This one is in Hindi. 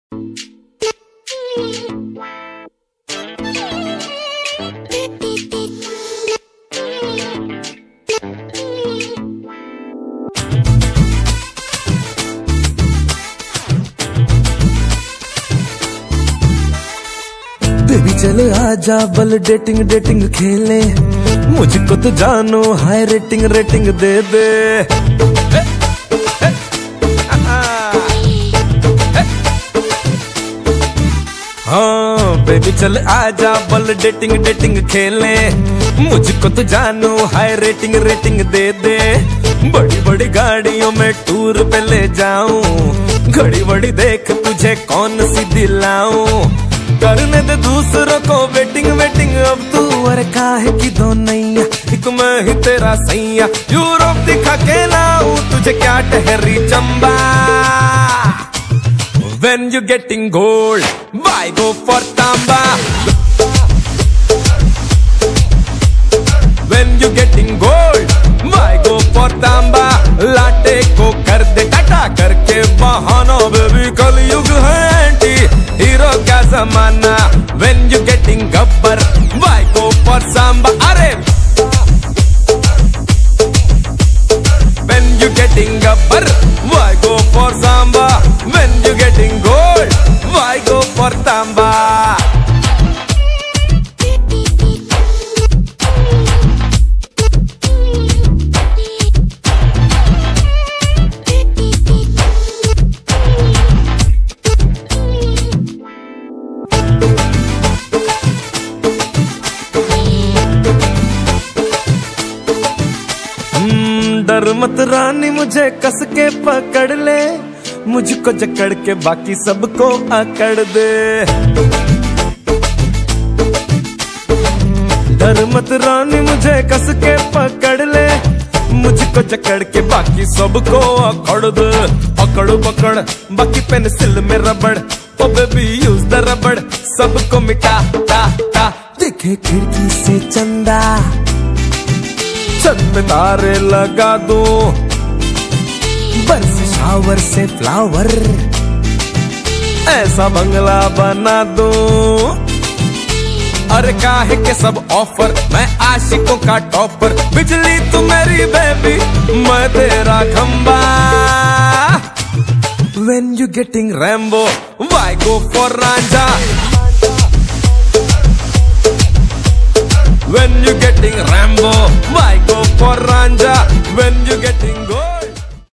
बेबी चल आजा बल डेटिंग डेटिंग खेले, मुझको तो जानो हाई रेटिंग रेटिंग दे दे। हाँ बेबी चल आजा बल डेटिंग डेटिंग खेले, मुझको तो जानो हाई रेटिंग रेटिंग दे दे। बड़ी बड़ी गाड़ियों में टूर पे ले जाऊं, घड़ी बड़ी देख तुझे कौन सी दिलाऊं। करने दे दूसरों को वेटिंग वेटिंग, अब तू और काहे की दो नैया, एक मैं ही तेरा सैया। यूरोप दिखा के लाऊं तुझे क्या ठहरी Chamba. When you getting gold, why go for tamba? When you getting gold, why go for tamba? लाटे को कर दे टाटा करके बहाना, बेबी कलयुग है एंटी हीरो क्या जमाना। When you getting Gabbar, why go for samba? अरे When you getting gabbar, why go for samba? When you getting gold, why go for tamba? डर मत रानी मुझे कस के पकड़ ले, मुझको जकड़ के बाकी सबको अकड़ दे। डर मत रानी मुझे कस के पकड़ ले, मुझको जकड़ के बाकी सबको अकड़ दे। अकड़ पकड़ बाकी पेंसिल में रबड़, ओ बेबी यूज द रबड़, सबको मिटा ता ता। दिखे खिड़की से चंदा, छत पे तारे लगा दो, बरस शावर से फ्लावर, ऐसा बंगला बना दो। अरे काहे के सब ऑफर, मैं आशिकों का टॉपर। बिजली तू मेरी बेबी, मैं तेरा खंबा। When you getting Rambo, why go for Ranja? When you getting Rambo, why go for Ranja? When you getting go